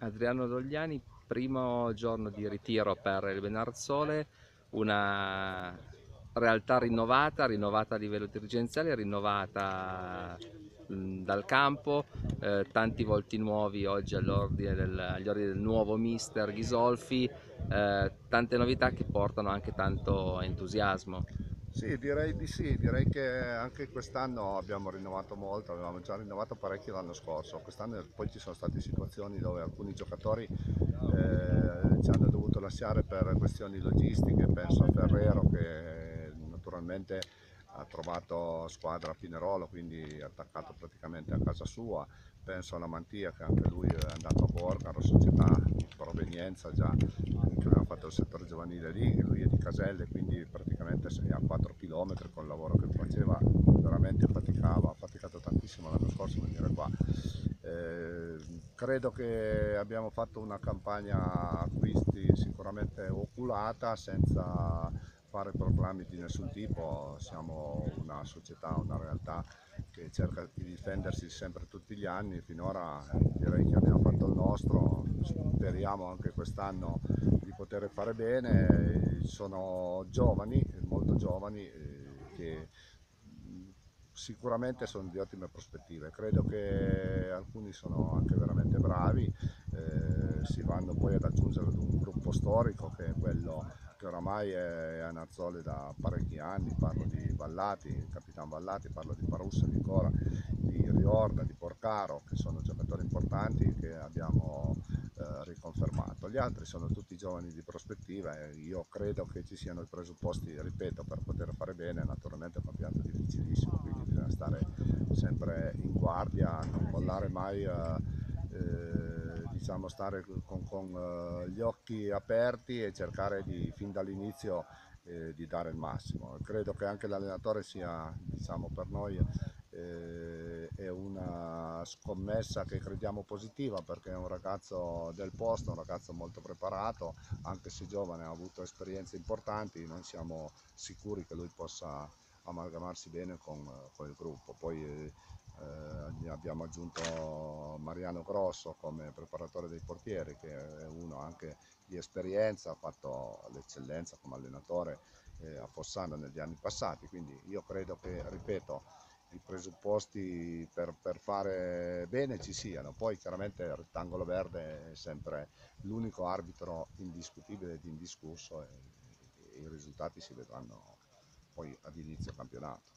Adriano Dogliani, primo giorno di ritiro per il Benarzole, una realtà rinnovata a livello dirigenziale, rinnovata dal campo, tanti volti nuovi oggi agli ordini del nuovo mister Ghisolfi, tante novità che portano anche tanto entusiasmo. Sì, direi di sì, direi che anche quest'anno abbiamo rinnovato molto, avevamo già rinnovato parecchio l'anno scorso, quest'anno poi ci sono state situazioni dove alcuni giocatori ci hanno dovuto lasciare per questioni logistiche, penso a Ferrero che naturalmente ha trovato squadra a Pinerolo, quindi è attaccato praticamente a casa sua, penso alla Mantia che anche lui è andato a Borgaro, società di provenienza già che aveva fatto il settore giovanile lì, lui è di Caselle, quindi praticamente è a 4 km con il lavoro che faceva, veramente faticava, ha faticato tantissimo l'anno scorso a venire qua. Credo che abbiamo fatto una campagna acquisti sicuramente oculata, senza fare proclami di nessun tipo, siamo una società, una realtà che cerca di difendersi sempre tutti gli anni, finora direi che abbiamo fatto il nostro, speriamo anche quest'anno di poter fare bene, sono giovani, molto giovani, che sicuramente sono di ottime prospettive, credo che alcuni sono anche veramente bravi, si vanno poi ad aggiungere ad un gruppo storico che è quello che oramai è a Nazzole da parecchi anni, parlo di Vallati, il Capitan Vallati, parlo di Parussa, di Cora, di Riorda, di Porcaro, che sono giocatori importanti che abbiamo riconfermato. Gli altri sono tutti giovani di prospettiva e io credo che ci siano i presupposti, ripeto, per poter fare bene. Naturalmente è un campionato difficilissimo, quindi bisogna stare sempre in guardia, non mollare mai, diciamo stare con gli occhi aperti e cercare di, fin dall'inizio di dare il massimo. Credo che anche l'allenatore sia, diciamo, per noi è una scommessa che crediamo positiva, perché è un ragazzo del posto, un ragazzo molto preparato, anche se giovane, ha avuto esperienze importanti, noi siamo sicuri che lui possa amalgamarsi bene con il gruppo. Poi abbiamo aggiunto Mariano Grosso come preparatore dei portieri, che è uno anche di esperienza, ha fatto l'eccellenza come allenatore a Fossano negli anni passati, quindi io credo che, ripeto, i presupposti per fare bene ci siano. Poi chiaramente il rettangolo verde è sempre l'unico arbitro indiscutibile ed indiscusso, e i risultati si vedranno poi ad inizio campionato.